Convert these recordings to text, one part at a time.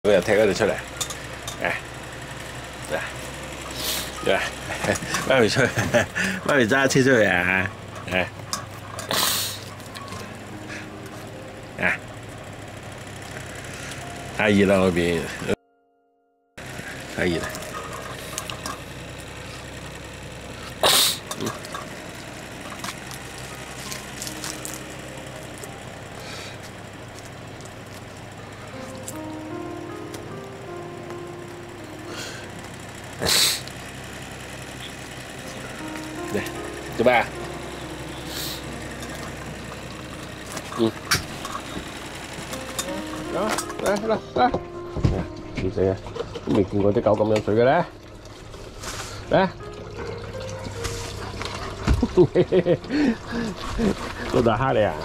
佢又踢佢哋出嚟，嚟，媽咪出去，媽咪揸車出去啊！太熱啦嗰邊，太熱啦。嚟，做咩啊？嚟，幾死啊！都未見過啲狗咁飲水嘅咧，嚟，老豆蝦你啊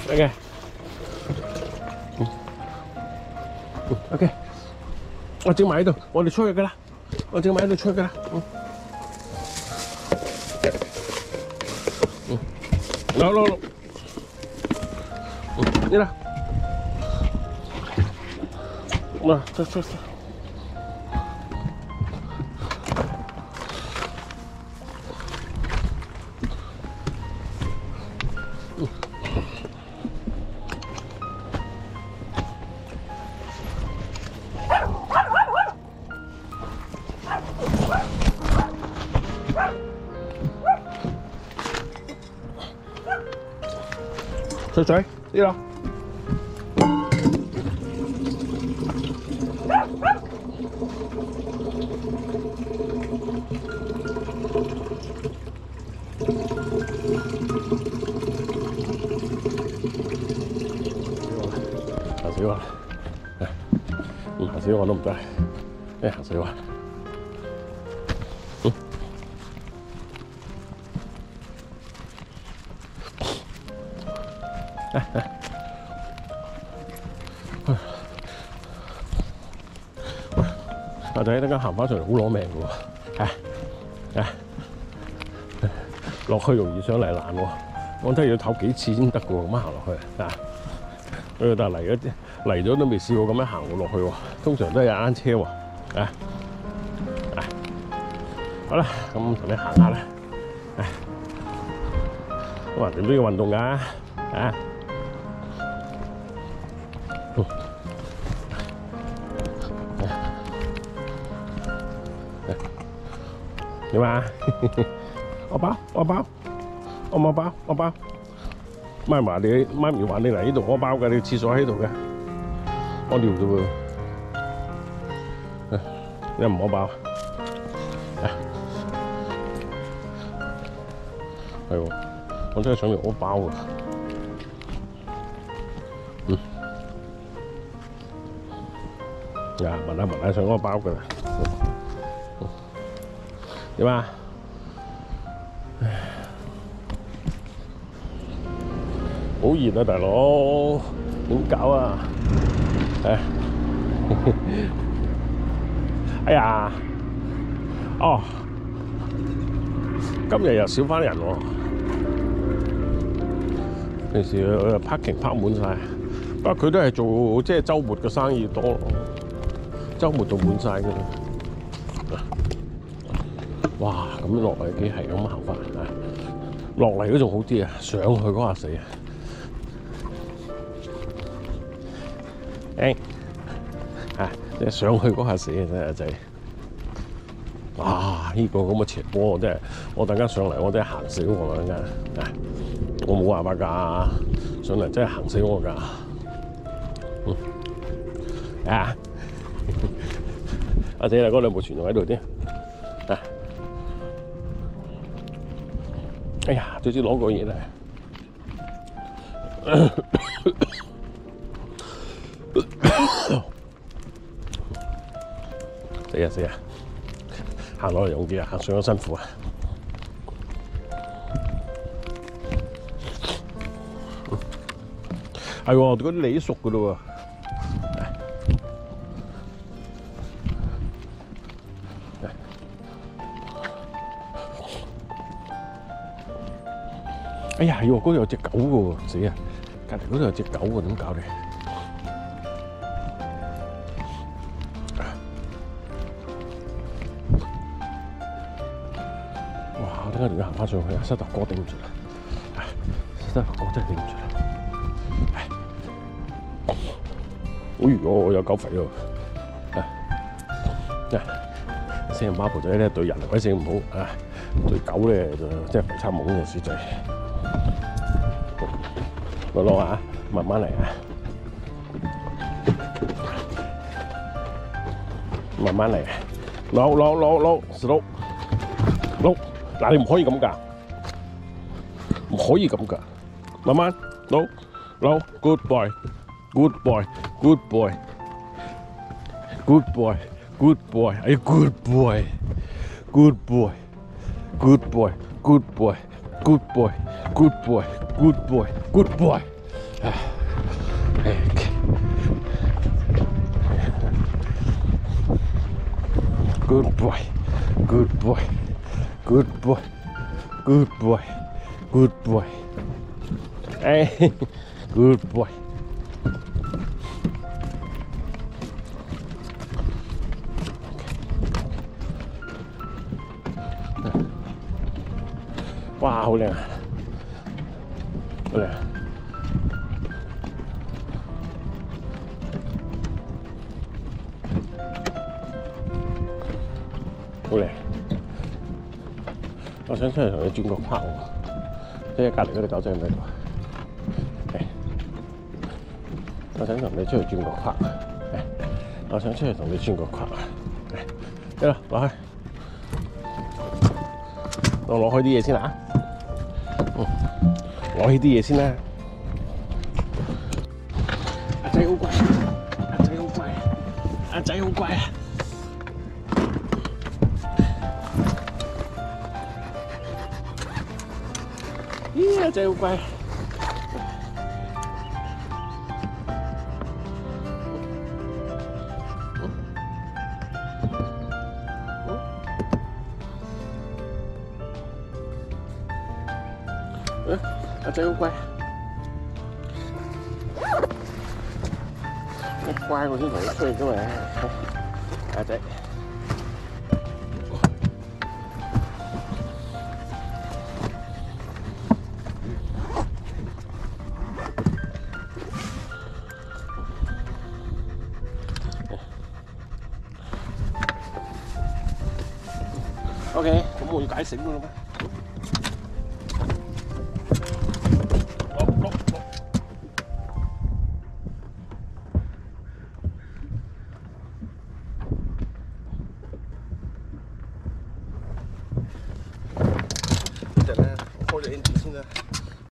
？OK， 我整埋喺度，我哋出去噶啦，我整埋喺度出去噶啦，攞，你啦。 哇，这。水，呢度。 行水灣，行水灣都唔得，行水灣，阿仔，等間行翻上嚟好攞命嘅喎，落去容易上嚟難喎，我真係要唞幾次先得嘅喎，咁樣行落去啊！ 但係嚟咗都未試過咁樣行落去喎，通常都係啱車喎，好啦，咁同你行下啦，咁橫掂都要運動㗎，點啊？我包，媽咪話你嚟呢度屙包㗎，你廁所喺度嘅，屙尿啫喎，你唔屙包？係喎，我真係想嚟屙包啊！聞下想屙包㗎啦，點啊？ 好熱啊，大佬，點搞啊？哎呀，哦，今日又少返人喎。平時parking park滿晒，不過佢都係做即係週末嘅生意多咯，週末就滿晒㗎啦。哇，咁落嚟幾係咁行法啊？落嚟嗰仲好啲啊，上去嗰下死啊！ 即係上去嗰下死啊！真係仔，哇！呢個咁嘅斜坡，我真係我等間上嚟，我真係行死我啦！真係，我冇辦法㗎，上嚟真係行死我㗎。阿仔啊，嗰兩部船仲喺度添。哎呀，最少攞個嘢啦。死啊！行落嚟容易啊，行上咗辛苦啊！係喎，嗰啲梨熟㗎咯喎。哎呀，係喎，嗰度有隻狗㗎喎，死啊！隔離嗰度有隻狗喎，點搞你？ 我等下仲要行翻上去啊！膝頭哥頂唔住啦，膝頭哥真係頂唔住啦！哎呦，有狗肥喎！死人孖寶仔咧對人鬼死唔好啊，對狗咧就真係肥差懵嘅小仔。攞啊，慢慢嚟啊，慢慢嚟啊！攞 slow。嗱，你唔可以咁㗎，唔可以咁㗎，慢慢攞 good boy，good boy，good boy，good boy，good boy， 哎 good boy，good boy，good boy，good boy，good boy，good boy，good boy，good boy， 哎 ，good boy，good boy。Good boy, good boy, good boy. 哎 ，good boy. 哇，好靚啊！好靚。好靚。我想出嚟同你轉個框喎，即係隔離嗰隻狗仔唔喺度。我想同你出去轉個框。我想出去同你轉個框。得啦，攞開。我攞開啲嘢先啦。攞起啲嘢先啦。阿仔好乖，阿仔好乖，阿仔好乖啊！咦，阿仔好乖。阿仔好乖。一乖我先同你出去啫嘛。阿仔。OK， 咁我要解繩㗎啦咩？等陣啦，我開咗 engine 先啦。